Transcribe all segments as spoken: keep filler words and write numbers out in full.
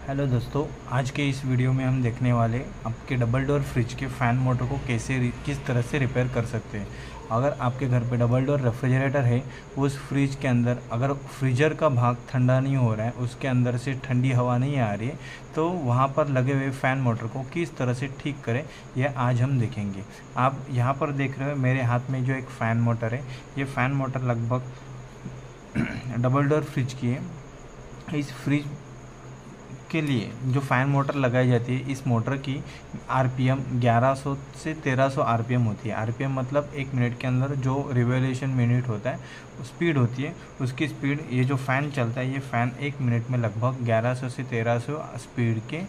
Hello दोस्तों, आज के इस वीडियो में हम देखने वाले आपके डबल डोर फ्रिज के फ़ैन मोटर को कैसे किस तरह से रिपेयर कर सकते हैं। अगर आपके घर पे डबल डोर रेफ्रिजरेटर है, उस फ्रिज के अंदर अगर फ्रीजर का भाग ठंडा नहीं हो रहा है, उसके अंदर से ठंडी हवा नहीं आ रही है, तो वहाँ पर लगे हुए फ़ैन मोटर को किस तरह से ठीक करें यह आज हम देखेंगे। आप यहाँ पर देख रहे हो मेरे हाथ में जो एक फ़ैन मोटर है, ये फ़ैन मोटर लगभग डबल डोर फ्रिज की है। इस फ्रिज के लिए जो फ़ैन मोटर लगाई जाती है, इस मोटर की आरपीएम ग्यारह सौ से तेरह सौ आरपीएम होती है। आरपीएम मतलब एक मिनट के अंदर जो रिवोल्यूशन मिनट होता है, स्पीड होती है, उसकी स्पीड। ये जो फ़ैन चलता है, ये फ़ैन एक मिनट में लगभग ग्यारह सौ से तेरह सौ स्पीड के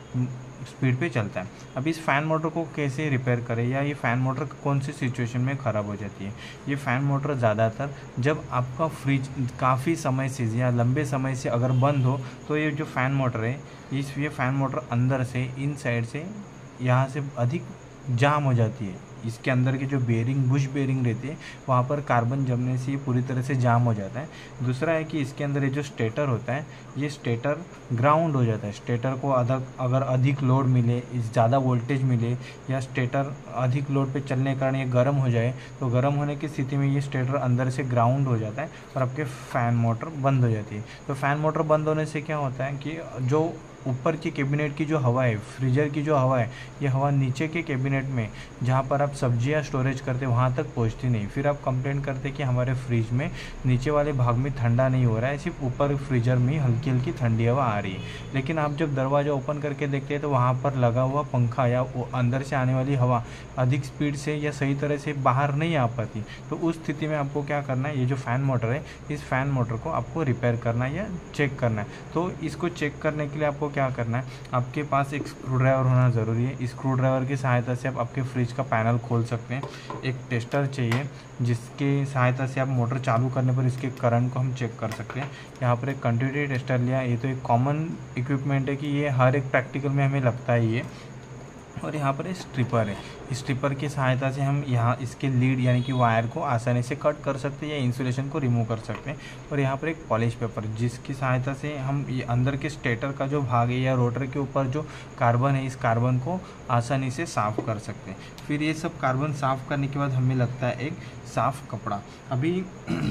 स्पीड पे चलता है। अब इस फ़ैन मोटर को कैसे रिपेयर करें, या ये फ़ैन मोटर कौन सी सिचुएशन में ख़राब हो जाती है। ये फ़ैन मोटर ज़्यादातर जब आपका फ्रिज काफ़ी समय से या लंबे समय से अगर बंद हो, तो ये जो फ़ैन मोटर है, इस ये फ़ैन मोटर अंदर से इन साइड से यहाँ से अधिक जाम हो जाती है। इसके अंदर के जो बेरिंग बुश बेरिंग रहती है, वहाँ पर कार्बन जमने से ये पूरी तरह से जाम हो जाता है। दूसरा है कि इसके अंदर ये जो स्टेटर होता है, ये स्टेटर ग्राउंड हो जाता है। स्टेटर को अधिक अगर अधिक लोड मिले, इस ज़्यादा वोल्टेज मिले, या स्टेटर अधिक लोड पे चलने के कारण ये गर्म हो जाए, तो गर्म होने की स्थिति में ये स्टेटर अंदर से ग्राउंड हो जाता है और आपके फ़ैन मोटर बंद हो जाती है। तो फ़ैन मोटर बंद होने से क्या होता है कि जो ऊपर की कैबिनेट की जो हवा है, फ्रीजर की जो हवा है, ये हवा नीचे के कैबिनेट में जहाँ पर आप सब्जियाँ स्टोरेज करते हैं वहाँ तक पहुँचती नहीं। फिर आप कंप्लेंट करते हैं कि हमारे फ्रिज में नीचे वाले भाग में ठंडा नहीं हो रहा है, सिर्फ ऊपर फ्रीजर में हल्की हल्की ठंडी हवा आ रही है। लेकिन आप जब दरवाज़ा ओपन करके देखते हैं तो वहाँ पर लगा हुआ पंखा या अंदर से आने वाली हवा अधिक स्पीड से या सही तरह से बाहर नहीं आ पाती। तो उस स्थिति में आपको क्या करना है, ये जो फ़ैन मोटर है, इस फ़ैन मोटर को आपको रिपेयर करना है या चेक करना है। तो इसको चेक करने के लिए आपको क्या करना है, आपके पास एक स्क्रू ड्राइवर होना ज़रूरी है। स्क्रू ड्राइवर की सहायता से आप आपके फ्रिज का पैनल खोल सकते हैं। एक टेस्टर चाहिए जिसकी सहायता से आप मोटर चालू करने पर इसके करंट को हम चेक कर सकते हैं। यहाँ पर एक कंटिन्यूटी टेस्टर लिया। ये तो एक कॉमन इक्विपमेंट है कि ये हर एक प्रैक्टिकल में हमें लगता है ये। और यहाँ पर स्ट्रिपर है। स्ट्रिपर की सहायता से हम यहाँ इसके लीड यानी कि वायर को आसानी से कट कर सकते हैं या इंसुलेशन को रिमूव कर सकते हैं। और यहाँ पर एक पॉलिश पेपर, जिसकी सहायता से हम ये अंदर के स्टेटर का जो भाग है या रोटर के ऊपर जो कार्बन है, इस कार्बन को आसानी से साफ़ कर सकते हैं। फिर ये सब कार्बन साफ़ करने के बाद हमें लगता है एक साफ़ कपड़ा। अभी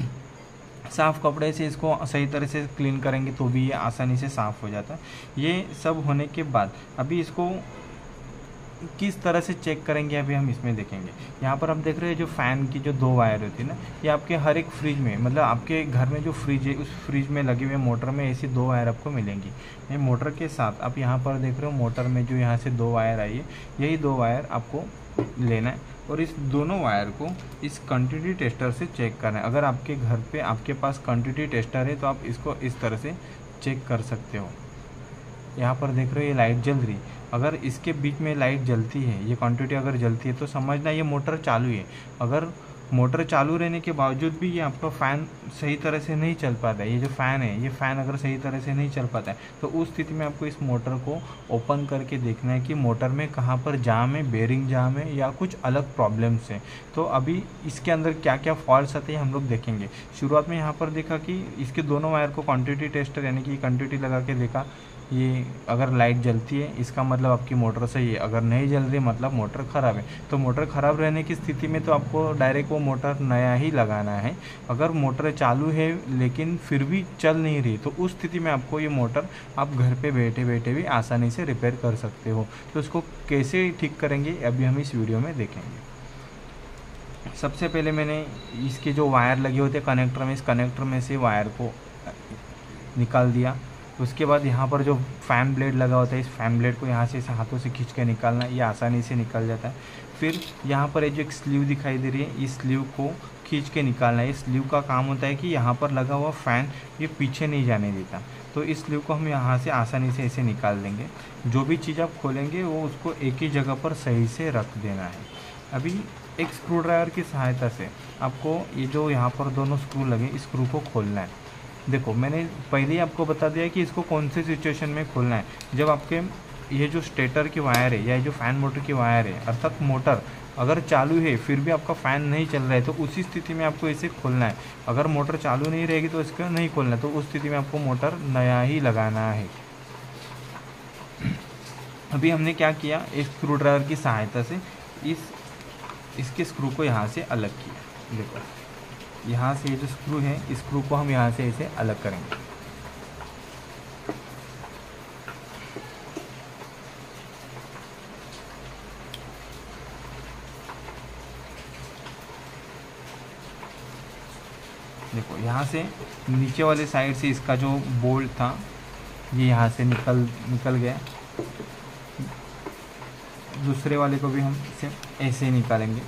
साफ़ कपड़े से इसको सही तरह से क्लीन करेंगे तो भी ये आसानी से साफ़ हो जाता है। ये सब होने के बाद अभी इसको किस तरह से चेक करेंगे, अभी हम इसमें देखेंगे। यहाँ पर हम देख रहे हैं जो फ़ैन की जो दो वायर होती है ना, ये आपके हर एक फ्रिज में, मतलब आपके घर में जो फ्रिज है उस फ्रिज में लगे हुए मोटर में ऐसी दो वायर आपको मिलेंगी। ये मोटर के साथ आप यहाँ पर देख रहे हो मोटर में जो यहाँ से दो वायर आई है, यही दो वायर आपको लेना है और इस दोनों वायर को इस कंटिन्यूटी टेस्टर से चेक करना है। अगर आपके घर पे आपके पास कंटिन्यूटी टेस्टर है तो आप इसको इस तरह से चेक कर सकते हो। यहाँ पर देख रहे हो ये लाइट जल रही, अगर इसके बीच में लाइट जलती है, ये क्वांटिटी अगर जलती है तो समझना ये मोटर चालू है। अगर मोटर चालू रहने के बावजूद भी ये आपका फ़ैन सही तरह से नहीं चल पाता है, ये जो फ़ैन है, ये फ़ैन अगर सही तरह से नहीं चल पाता है, तो उस स्थिति में आपको इस मोटर को ओपन करके देखना है कि मोटर में कहाँ पर जाम है, बेरिंग जाम है या कुछ अलग प्रॉब्लम्स है। तो अभी इसके अंदर क्या क्या फॉल्ट्स आते हैं हम लोग देखेंगे। शुरुआत में यहाँ पर देखा कि इसके दोनों वायर को क्वांटिटी टेस्टर यानी कि क्वांटिटी लगा के देखा, ये अगर लाइट जलती है इसका मतलब आपकी मोटर सही है, अगर नहीं जल रही मतलब मोटर ख़राब है। तो मोटर ख़राब रहने की स्थिति में तो आपको डायरेक्ट वो मोटर नया ही लगाना है। अगर मोटर चालू है लेकिन फिर भी चल नहीं रही, तो उस स्थिति में आपको ये मोटर आप घर पे बैठे बैठे भी आसानी से रिपेयर कर सकते हो। तो इसको कैसे ठीक करेंगे अभी हम इस वीडियो में देखेंगे। सबसे पहले मैंने इसके जो वायर लगे होते कनेक्टर में, इस कनेक्टर में से वायर को निकाल दिया। उसके बाद यहाँ पर जो फ़ैन ब्लेड लगा होता है, इस फ़ैन ब्लेड को यहाँ से इस हाथों से खींच के निकालना, ये आसानी से निकल जाता है। फिर यहाँ पर ये जो एक स्लीव दिखाई दे रही है, इस स्लीव को खींच के निकालना है। इस स्लीव का काम होता है कि यहाँ पर लगा हुआ फ़ैन ये पीछे नहीं जाने देता। तो इस स्लीव को हम यहाँ से आसानी से ऐसे निकाल देंगे। जो भी चीज़ आप खोलेंगे वो उसको एक ही जगह पर सही से रख देना है। अभी एक स्क्रू ड्राइवर की सहायता से आपको ये जो यहाँ पर दोनों स्क्रू लगे, इस स्क्रू को खोलना है। देखो मैंने पहले ही आपको बता दिया कि इसको कौन से सिचुएशन में खोलना है। जब आपके ये जो स्टेटर की वायर है या जो फ़ैन मोटर की वायर है, अर्थात मोटर अगर चालू है फिर भी आपका फ़ैन नहीं चल रहा है, तो उसी स्थिति में आपको इसे खोलना है। अगर मोटर चालू नहीं रहेगी तो इसका नहीं खोलना है, तो उस स्थिति में आपको मोटर नया ही लगाना है। अभी हमने क्या किया, एक स्क्रू ड्राइवर की सहायता से इस इसके स्क्रू को यहाँ से अलग किया। देखो यहाँ से ये जो स्क्रू है, इस स्क्रू को हम यहाँ से इसे अलग करेंगे। देखो यहाँ से नीचे वाले साइड से इसका जो बोल्ट था ये यहाँ से निकल निकल गया। दूसरे वाले को भी हम इसे ऐसे ही निकालेंगे।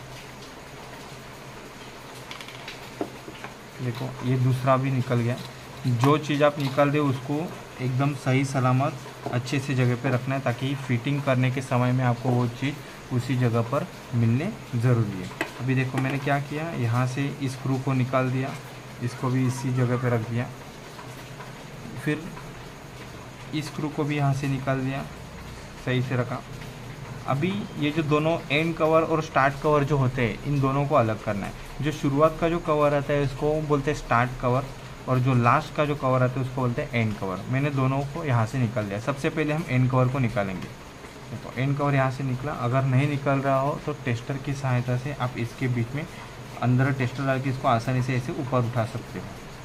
देखो ये दूसरा भी निकल गया। जो चीज़ आप निकाल दे उसको एकदम सही सलामत अच्छे से जगह पे रखना है, ताकि फिटिंग करने के समय में आपको वो चीज़ उसी जगह पर मिलने ज़रूरी है। अभी देखो मैंने क्या किया, यहाँ से इस स्क्रू को निकाल दिया, इसको भी इसी जगह पे रख दिया। फिर इस स्क्रू को भी यहाँ से निकाल दिया, सही से रखा। अभी ये जो दोनों एंड कवर और स्टार्ट कवर जो होते हैं, इन दोनों को अलग करना है। जो शुरुआत का जो कवर आता है उसको बोलते हैं स्टार्ट कवर, और जो लास्ट का जो कवर आता है उसको बोलते हैं एंड कवर। मैंने दोनों को यहाँ से निकाल दिया। सबसे पहले हम एंड कवर को निकालेंगे। देखो एंड कवर यहाँ से निकला। अगर नहीं निकल रहा हो तो टेस्टर की सहायता से आप इसके बीच में अंदर टेस्टर डाल के इसको आसानी से ऐसे ऊपर उठा सकते हो।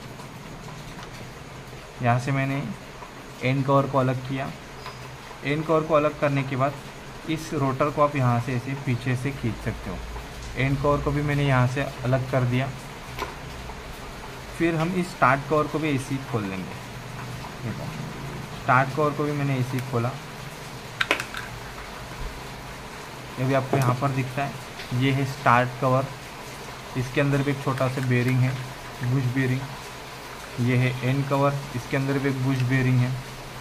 यहाँ से मैंने एंड कवर को अलग किया। एंड कवर को अलग करने के बाद इस रोटर को आप यहाँ से ऐसे पीछे से खींच सकते हो। एंड कवर को भी मैंने यहाँ से अलग कर दिया। फिर हम इस स्टार्ट कवर को भी ऐसे ही खोल लेंगे। देखो स्टार्ट कवर को भी मैंने ऐसे ही खोला। ये भी आपको यहाँ पर दिखता है, ये है स्टार्ट कवर। इसके अंदर भी एक छोटा सा बेरिंग है, बुश बेरिंग। ये है एंड कवर, इसके अंदर भी एक बुश बेरिंग है।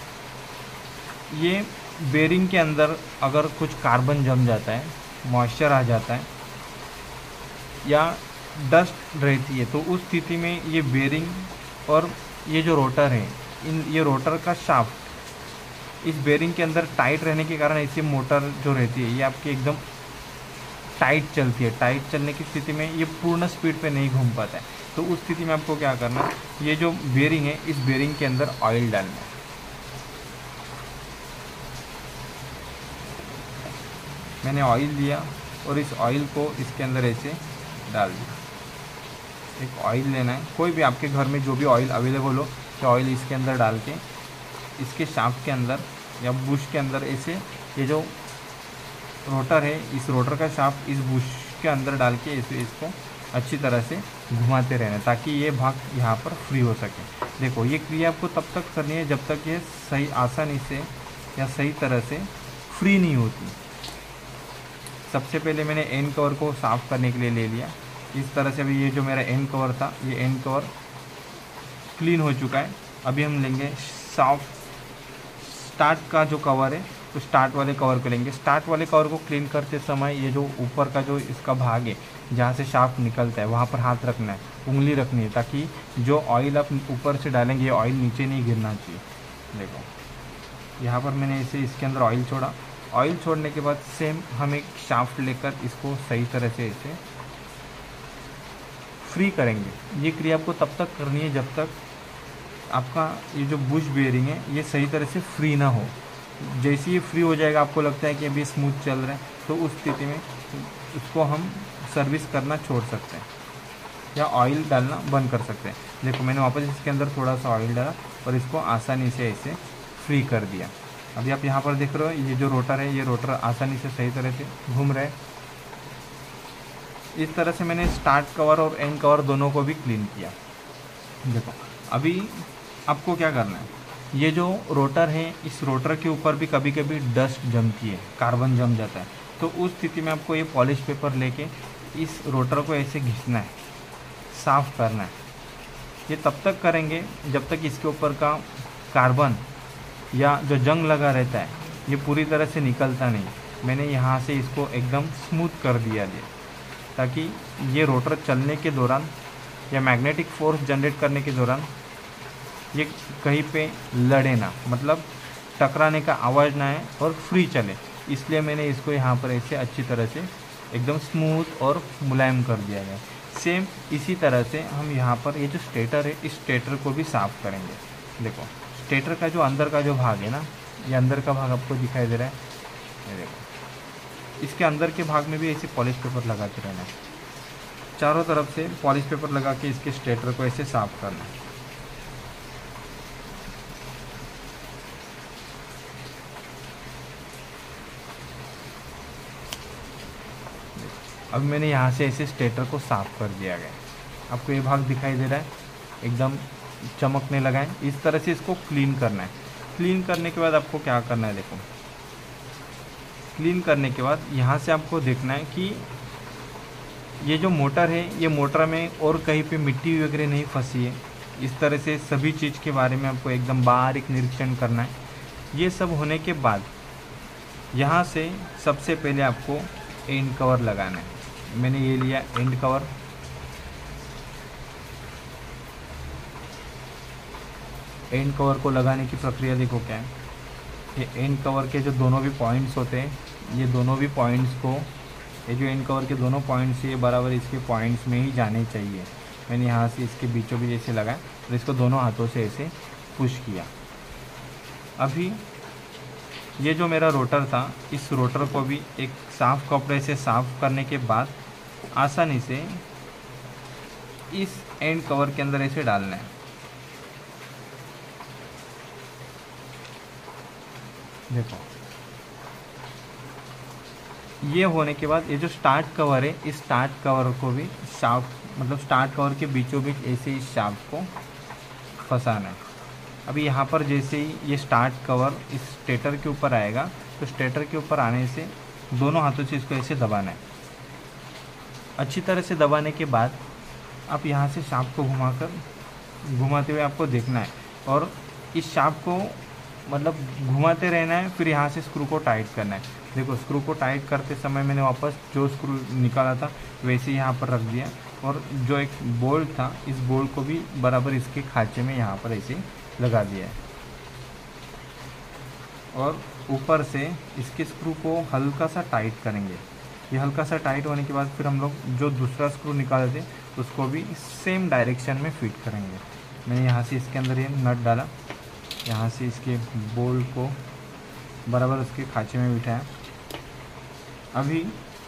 ये बेरिंग के अंदर अगर कुछ कार्बन जम जाता है, मॉइस्चर आ जाता है या डस्ट रहती है, तो उस स्थिति में ये बेरिंग और ये जो रोटर है, इन ये रोटर का शाफ्ट इस बेरिंग के अंदर टाइट रहने के कारण ऐसी मोटर जो रहती है ये आपकी एकदम टाइट चलती है। टाइट चलने की स्थिति में ये पूर्ण स्पीड पे नहीं घूम पाता है। तो उस स्थिति में आपको क्या करना है, ये जो बेरिंग है इस बेरिंग के अंदर ऑयल डालना है। मैंने ऑयल लिया और इस ऑयल को इसके अंदर ऐसे डाल दिया। एक ऑयल लेना है, कोई भी आपके घर में जो भी ऑयल अवेलेबल हो, तो ऑयल इसके अंदर डाल के इसके शाफ्ट के अंदर या बुश के अंदर ऐसे, ये जो रोटर है इस रोटर का शाफ्ट इस बुश के अंदर डाल के इसे इसको अच्छी तरह से घुमाते रहना, ताकि ये भाग यहाँ पर फ्री हो सके। देखो ये क्रिया आपको तब तक करनी है जब तक ये सही आसानी से या सही तरह से फ्री नहीं होती। सबसे पहले मैंने एंड कवर को साफ़ करने के लिए ले लिया। इस तरह से अभी ये जो मेरा एंड कवर था, ये एंड कवर क्लीन हो चुका है। अभी हम लेंगे सॉफ्ट स्टार्ट का जो कवर है, तो स्टार्ट वाले कवर को लेंगे। स्टार्ट वाले कवर को क्लीन करते समय ये जो ऊपर का जो इसका भाग है जहाँ से शाफ्ट निकलता है वहाँ पर हाथ रखना है, उंगली रखनी है, ताकि जो ऑयल आप ऊपर से डालेंगे ये ऑयल नीचे नहीं गिरना चाहिए। देखो यहाँ पर मैंने इसे इसके अंदर ऑयल छोड़ा। ऑयल छोड़ने के बाद सेम हम एक शाफ्ट लेकर इसको सही तरह से इसे फ्री करेंगे। ये क्रिया आपको तब तक करनी है जब तक आपका ये जो बुश बेयरिंग है ये सही तरह से फ्री ना हो। जैसे ये फ्री हो जाएगा, आपको लगता है कि अभी स्मूथ चल रहा है, तो उस स्थिति में उसको हम सर्विस करना छोड़ सकते हैं या ऑयल डालना बंद कर सकते हैं। देखो मैंने वापस इसके अंदर थोड़ा सा ऑयल डाला और इसको आसानी से ऐसे फ्री कर दिया। अभी आप यहाँ पर देख रहे हो ये जो रोटर है, ये रोटर आसानी से सही तरह से घूम रहा है। इस तरह से मैंने स्टार्ट कवर और एंड कवर दोनों को भी क्लीन किया। देखो अभी आपको क्या करना है, ये जो रोटर है इस रोटर के ऊपर भी कभी कभी डस्ट जमती है, कार्बन जम जाता है। तो उस स्थिति में आपको ये पॉलिश पेपर लेके इस रोटर को ऐसे घिसना है, साफ़ करना है। ये तब तक करेंगे जब तक इसके ऊपर का कार्बन या जो जंग लगा रहता है ये पूरी तरह से निकलता नहीं। मैंने यहाँ से इसको एकदम स्मूथ कर दिया है, ताकि ये रोटर चलने के दौरान या मैग्नेटिक फोर्स जनरेट करने के दौरान ये कहीं पे लड़े ना, मतलब टकराने का आवाज़ ना आए और फ्री चले। इसलिए मैंने इसको यहाँ पर ऐसे अच्छी तरह से एकदम स्मूथ और मुलायम कर दिया है। सेम इसी तरह से हम यहाँ पर ये जो स्टेटर है इस स्टेटर को भी साफ़ करेंगे। देखो स्टेटर का जो अंदर का जो भाग है ना, ये अंदर का भाग आपको दिखाई दे रहा है, ये देखो। इसके अंदर के भाग में भी ऐसे पॉलिश पेपर लगाते रहना है, चारों तरफ से पॉलिश पेपर लगा के इसके स्टेटर को ऐसे साफ करना है। अब मैंने यहाँ से ऐसे स्टेटर को साफ कर दिया गया। आपको ये भाग दिखाई दे रहा है, एकदम चमकने लगा है। इस तरह से इसको क्लीन करना है। क्लीन करने के बाद आपको क्या करना है, देखो क्लीन करने के बाद यहाँ से आपको देखना है कि ये जो मोटर है, ये मोटर में और कहीं पे मिट्टी वगैरह नहीं फंसी है। इस तरह से सभी चीज़ के बारे में आपको एकदम बारीक निरीक्षण करना है। ये सब होने के बाद यहाँ से सबसे पहले आपको एंड कवर लगाना है। मैंने ये लिया एंड कवर। एंड कवर को लगाने की प्रक्रिया देखो क्या है। ये एंड कवर के जो दोनों भी पॉइंट्स होते हैं, ये दोनों भी पॉइंट्स को, ये जो एंड कवर के दोनों पॉइंट्स ये बराबर इसके पॉइंट्स में ही जाने चाहिए। मैंने यहाँ से इसके बीचों बीच ऐसे लगाया और इसको दोनों हाथों से ऐसे पुश किया। अभी ये जो मेरा रोटर था, इस रोटर को भी एक साफ़ कपड़े से साफ़ करने के बाद आसानी से इस एंड कवर के अंदर ऐसे डालना है। देखो, ये होने के बाद ये जो स्टार्ट कवर है, इस स्टार्ट कवर को भी शाफ्ट मतलब स्टार्ट कवर के बीचों बीच ऐसे इस शाफ्ट को फंसाना है। अभी यहाँ पर जैसे ही ये स्टार्ट कवर इस स्टेटर के ऊपर आएगा, तो स्टेटर के ऊपर आने से दोनों हाथों से इसको ऐसे दबाना है। अच्छी तरह से दबाने के बाद आप यहाँ से शाफ्ट को घुमाकर घुमाते हुए आपको देखना है और इस शाफ्ट को मतलब घुमाते रहना है। फिर यहाँ से स्क्रू को टाइट करना है। देखो, स्क्रू को टाइट करते समय मैंने वापस जो स्क्रू निकाला था वैसे यहाँ पर रख दिया और जो एक बोल्ट था, इस बोल्ट को भी बराबर इसके खांचे में यहाँ पर ऐसे लगा दिया है और ऊपर से इसके स्क्रू को हल्का सा टाइट करेंगे। ये हल्का सा टाइट होने के बाद फिर हम लोग जो दूसरा स्क्रू निकाले थे उसको भी सेम डायरेक्शन में फिट करेंगे। मैंने यहाँ से इसके अंदर ये नट डाला, यहाँ से इसके बोल्ट को बराबर उसके खांचे में बिठाया। अभी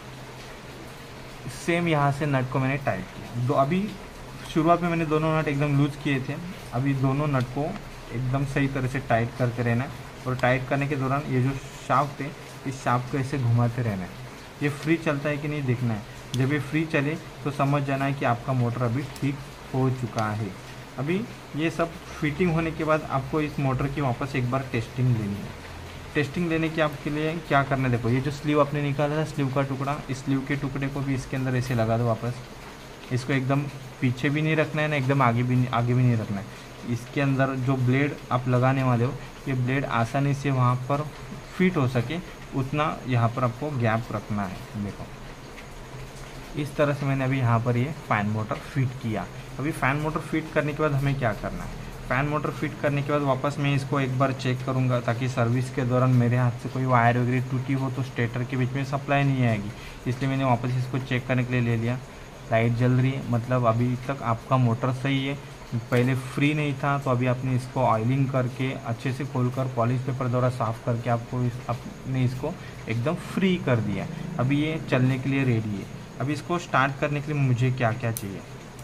सेम यहाँ से नट को मैंने टाइट किया। दो अभी शुरुआत में मैंने दोनों नट एकदम लूज किए थे, अभी दोनों नट को एकदम सही तरह से टाइट करते रहना है और टाइट करने के दौरान ये जो शाफ्ट है, इस शाफ्ट को ऐसे घुमाते रहना है। ये फ्री चलता है कि नहीं देखना है। जब ये फ्री चले तो समझ जाना है कि आपका मोटर अभी ठीक हो चुका है। अभी ये सब फिटिंग होने के बाद आपको इस मोटर की वापस एक बार टेस्टिंग लेनी है। टेस्टिंग लेने के आपके लिए क्या करना है, देखो ये जो स्लीव आपने निकाला था, स्लीव का टुकड़ा, इस स्लीव के टुकड़े को भी इसके अंदर ऐसे लगा दो वापस। इसको एकदम पीछे भी नहीं रखना है ना एकदम आगे भी नहीं आगे भी नहीं रखना है। इसके अंदर जो ब्लेड आप लगाने वाले हो, ये ब्लेड आसानी से वहाँ पर फिट हो सके उतना यहाँ पर आपको गैप रखना है। देखो, इस तरह से मैंने अभी यहाँ पर ये फैन मोटर फिट किया। अभी फैन मोटर फिट करने के बाद हमें क्या करना है, फैन मोटर फिट करने के बाद वापस मैं इसको एक बार चेक करूँगा ताकि सर्विस के दौरान मेरे हाथ से कोई वायर वगैरह टूटी हो तो स्टेटर के बीच में सप्लाई नहीं आएगी। इसलिए मैंने वापस इसको चेक करने के लिए ले लिया। लाइट जल रही है, मतलब अभी तक आपका मोटर सही है। पहले फ्री नहीं था तो अभी आपने इसको ऑयलिंग करके अच्छे से खोलकर पॉलिश पेपर द्वारा साफ़ करके आपको इस आपने इसको एकदम फ्री कर दिया। अभी ये चलने के लिए रेडी है। अभी इसको स्टार्ट करने के लिए मुझे क्या क्या चाहिए,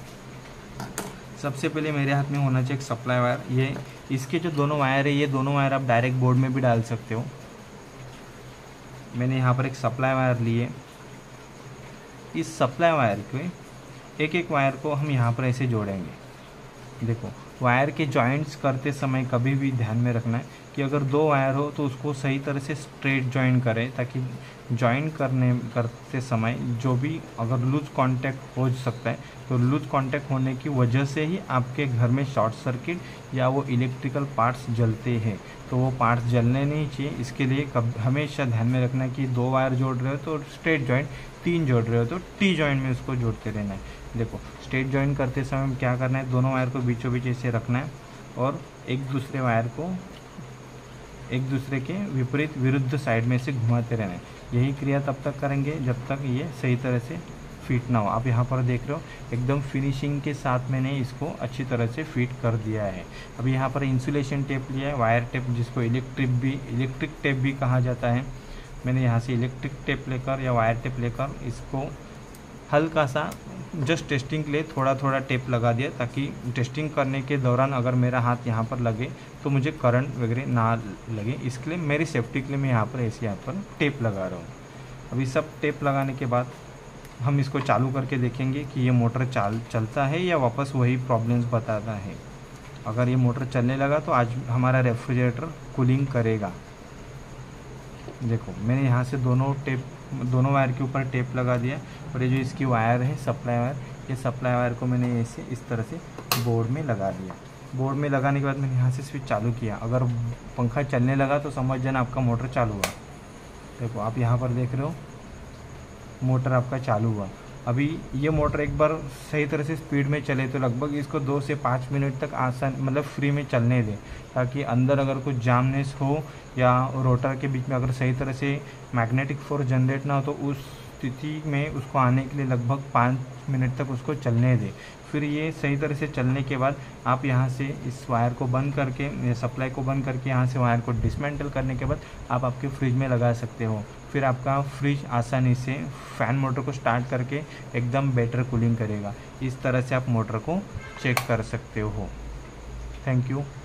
सबसे पहले मेरे हाथ में होना चाहिए एक सप्लाई वायर। ये इसके जो दोनों वायर है, ये दोनों वायर आप डायरेक्ट बोर्ड में भी डाल सकते हो। मैंने यहाँ पर एक सप्लाई वायर लिए। इस सप्लाई वायर के एक एक वायर को हम यहाँ पर ऐसे जोड़ेंगे। देखो, वायर के जॉइंट्स करते समय कभी भी ध्यान में रखना है कि अगर दो वायर हो तो उसको सही तरह से स्ट्रेट जॉइन करें ताकि जॉइन करने करते समय जो भी अगर लूज कांटेक्ट हो सकता है तो लूज कांटेक्ट होने की वजह से ही आपके घर में शॉर्ट सर्किट या वो इलेक्ट्रिकल पार्ट्स जलते हैं। तो वो पार्ट्स जलने नहीं चाहिए। इसके लिए कब हमेशा ध्यान में रखना है कि दो वायर जोड़ रहे हो तो स्ट्रेट जॉइंट, तीन जोड़ रहे हो तो टी जॉइंट में उसको जोड़ते रहना है। देखो, स्ट्रेट जॉइन करते समय क्या करना है, दोनों वायर को बीचों बीच ऐसे रखना है और एक दूसरे वायर को एक दूसरे के विपरीत विरुद्ध साइड में से घुमाते रहना है। यही क्रिया तब तक करेंगे जब तक ये सही तरह से फिट ना हो। आप यहाँ पर देख रहे हो एकदम फिनिशिंग के साथ मैंने इसको अच्छी तरह से फिट कर दिया है। अभी यहाँ पर इंसुलेशन टेप लिया है, वायर टेप जिसको इलेक्ट्रिक भी इलेक्ट्रिक टेप भी कहा जाता है। मैंने यहाँ से इलेक्ट्रिक टेप लेकर या वायर टेप लेकर इसको हल्का सा जस्ट टेस्टिंग के लिए थोड़ा थोड़ा टेप लगा दिया, ताकि टेस्टिंग करने के दौरान अगर मेरा हाथ यहाँ पर लगे तो मुझे करंट वगैरह ना लगे। इसके लिए मेरी सेफ्टी के लिए मैं यहाँ पर ऐसे यहाँ पर टेप लगा रहा हूँ। अभी सब टेप लगाने के बाद हम इसको चालू करके देखेंगे कि ये मोटर चाल चलता है या वापस वही प्रॉब्लम्स बताता है। अगर ये मोटर चलने लगा तो आज हमारा रेफ्रिजरेटर कूलिंग करेगा। देखो मैंने यहाँ से दोनों टेप दोनों वायर के ऊपर टेप लगा दिया, और ये जो इसकी वायर है सप्लाई वायर, ये सप्लाई वायर को मैंने ऐसे इस तरह से बोर्ड में लगा दिया। बोर्ड में लगाने के बाद मैंने यहाँ से स्विच चालू किया। अगर पंखा चलने लगा तो समझ जाना आपका मोटर चालू हुआ। देखो आप यहाँ पर देख रहे हो मोटर आपका चालू हुआ। अभी ये मोटर एक बार सही तरह से स्पीड में चले तो लगभग इसको दो से पाँच मिनट तक आसान मतलब फ्री में चलने दें, ताकि अंदर अगर कुछ जामनेस हो या रोटर के बीच में अगर सही तरह से मैग्नेटिक फोर्स जनरेट ना हो तो उस स्थिति में उसको आने के लिए लगभग पाँच मिनट तक उसको चलने दें। फिर ये सही तरह से चलने के बाद आप यहाँ से इस वायर को बंद करके सप्लाई को बंद करके यहाँ से वायर को डिसमेंटल करने के बाद आप आपके फ्रिज में लगा सकते हो। फिर आपका फ्रिज आसानी से फ़ैन मोटर को स्टार्ट करके एकदम बेटर कूलिंग करेगा। इस तरह से आप मोटर को चेक कर सकते हो। Thank you.